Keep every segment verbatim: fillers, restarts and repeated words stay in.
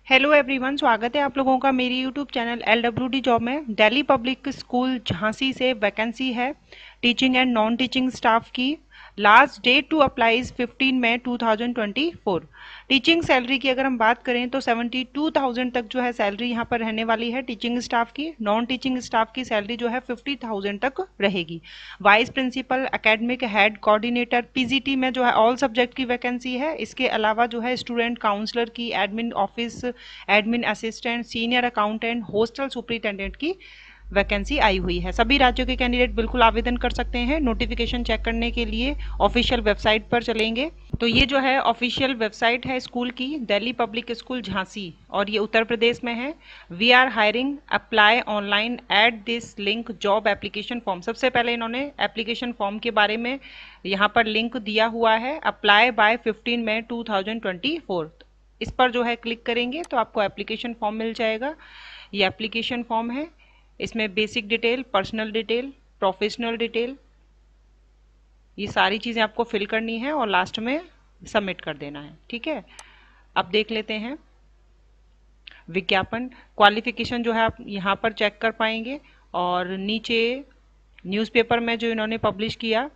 Hello everyone, स्वागत है आप लोगों का मेरी YouTube channel L W D job में। दिल्ली पब्लिक स्कूल झांसी से वैकेंसी है teaching and non teaching staff की। Last date to apply is fifteen May two thousand twenty four. Teaching salary की अगर हम बात करें तो सेवेंटी टू थाउजेंड तक जो है सैलरी यहाँ पर रहने वाली है टीचिंग स्टाफ की। नॉन टीचिंग स्टाफ की सैलरी जो है फिफ्टी थाउजेंड तक रहेगी। Vice principal, academic head, coordinator, PGT में जो है ऑल सब्जेक्ट की वैकेंसी है। इसके अलावा जो है स्टूडेंट काउंसलर की, admin office, admin assistant, senior accountant, hostel superintendent की वैकेंसी आई हुई है। सभी राज्यों के कैंडिडेट बिल्कुल आवेदन कर सकते हैं। नोटिफिकेशन चेक करने के लिए ऑफिशियल वेबसाइट पर चलेंगे तो ये जो है ऑफिशियल वेबसाइट है स्कूल की, दिल्ली पब्लिक स्कूल झांसी, और ये उत्तर प्रदेश में है। We are hiring, apply online at this link job application form. सबसे पहले इन्होंने एप्लीकेशन फॉर्म के बारे में यहाँ पर लिंक दिया हुआ है, apply by fifteen May two thousand twenty four. इस पर जो है क्लिक करेंगे तो आपको एप्लीकेशन फॉर्म मिल जाएगा। ये एप्लीकेशन फॉर्म है, इसमें basic detail, personal detail, professional detail, ये सारी चीज़ें आपको फिल करनी है और लास्ट में सबमिट कर देना है। ठीक है, अब देख लेते हैं विज्ञापन। क्वालिफिकेशन जो है आप यहाँ पर चेक कर पाएंगे और नीचे न्यूज़पेपर में जो इन्होंने पब्लिश किया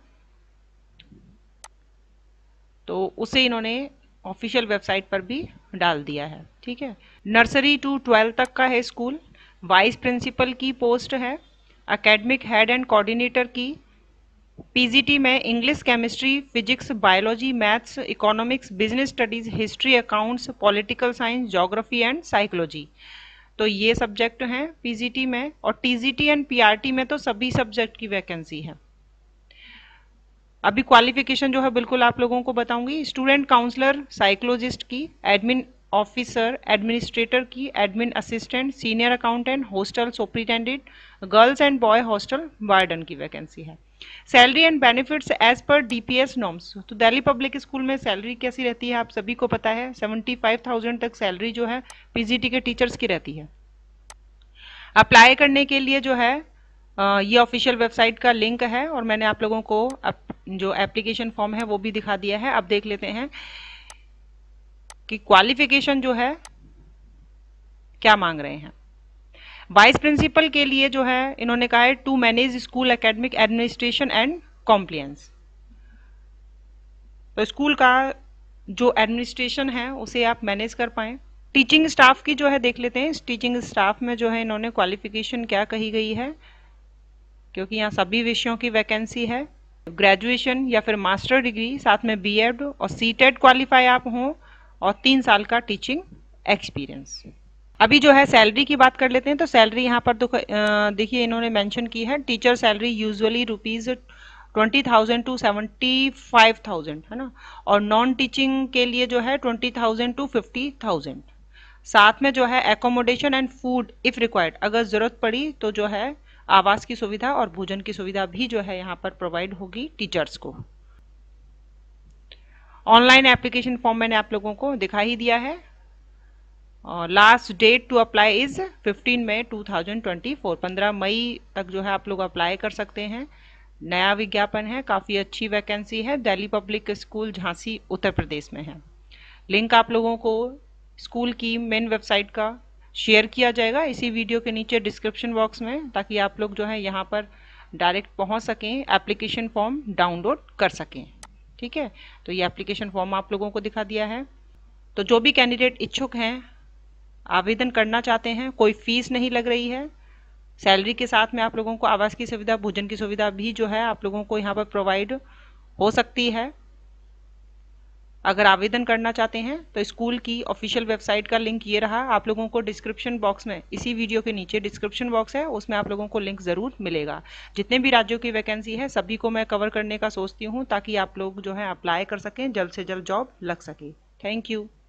तो उसे इन्होंने ऑफिशियल वेबसाइट पर भी डाल दिया है। ठीक है, नर्सरी टू ट्वेल्थ तक का है स्कूल। वाइस प्रिंसिपल की पोस्ट है, एकेडमिक हेड एंड कोऑर्डिनेटर की। पीजीटी में English, chemistry, physics, biology, maths, economics, business studies, history, accounts, political science, geography and psychology, तो ये सब्जेक्ट हैं पीजीटी में। और टीजीटी एंड पीआरटी में तो सभी सब्जेक्ट की वैकेंसी है। अभी क्वालिफिकेशन जो है बिल्कुल आप लोगों को बताऊंगी। स्टूडेंट काउंसलर साइकोलॉजिस्ट की, एडमिन ऑफिसर एडमिनिस्ट्रेटर की, admin assistant, senior accountant, hostel superintendent, girls and boy hostel warden की वैकेंसी है। Salary and benefits as per DPS norms. तो दिल्ली पब्लिक स्कूल में सैलरी कैसी रहती है आप सभी को पता है, सेवेंटी फाइव थाउजेंड तक सैलरी जो है पीजीटी के टीचर्स की रहती है। अप्लाई करने के लिए जो है ये ऑफिशियल वेबसाइट का लिंक है और मैंने आप लोगों को अप, जो एप्लीकेशन फॉर्म है वो भी दिखा दिया है। अब देख लेते हैं कि क्वालिफिकेशन जो है क्या मांग रहे हैं। वाइस प्रिंसिपल के लिए जो है इन्होंने कहा है to manage school academic administration and compliance. तो स्कूल का जो एडमिनिस्ट्रेशन है उसे आप मैनेज कर पाएं। टीचिंग स्टाफ की जो है देख लेते हैं, इस टीचिंग स्टाफ में जो है इन्होंने क्वालिफिकेशन क्या कही गई है, क्योंकि यहाँ सभी विषयों की वैकेंसी है। ग्रेजुएशन या फिर मास्टर डिग्री, साथ में बीएड और सीटेट क्वालिफाई आप हों और तीन साल का टीचिंग एक्सपीरियंस। अभी जो है सैलरी की बात कर लेते हैं। तो सैलरी यहाँ पर तो देखिए इन्होंने मेंशन की है, teacher salary usually rupees twenty thousand to seventy five thousand है ना, और नॉन टीचिंग के लिए जो है twenty thousand to fifty thousand. साथ में जो है accommodation and food if required, अगर जरूरत पड़ी तो जो है आवास की सुविधा और भोजन की सुविधा भी जो है यहाँ पर प्रोवाइड होगी टीचर्स को। ऑनलाइन एप्लीकेशन फॉर्म मैंने आप लोगों को दिखा ही दिया है और last date to apply is fifteen May two thousand twenty four. पंद्रह मई तक जो है आप लोग अप्लाई कर सकते हैं। नया विज्ञापन है, काफ़ी अच्छी वैकेंसी है, दिल्ली पब्लिक स्कूल झांसी उत्तर प्रदेश में है। लिंक आप लोगों को स्कूल की मेन वेबसाइट का शेयर किया जाएगा इसी वीडियो के नीचे डिस्क्रिप्शन बॉक्स में, ताकि आप लोग जो है यहाँ पर डायरेक्ट पहुँच सकें, एप्लीकेशन फॉर्म डाउनलोड कर सकें। ठीक है, तो ये एप्लीकेशन फॉर्म आप लोगों को दिखा दिया है। तो जो भी कैंडिडेट इच्छुक हैं, आवेदन करना चाहते हैं, कोई फीस नहीं लग रही है। सैलरी के साथ में आप लोगों को आवास की सुविधा, भोजन की सुविधा भी जो है आप लोगों को यहाँ पर प्रोवाइड हो सकती है। अगर आवेदन करना चाहते हैं तो स्कूल की ऑफिशियल वेबसाइट का लिंक ये रहा, आप लोगों को डिस्क्रिप्शन बॉक्स में, इसी वीडियो के नीचे डिस्क्रिप्शन बॉक्स है, उसमें आप लोगों को लिंक ज़रूर मिलेगा। जितने भी राज्यों की वैकेंसी है सभी को मैं कवर करने का सोचती हूँ, ताकि आप लोग जो है अप्लाई कर सकें, जल्द से जल्द जॉब लग सके। Thank you.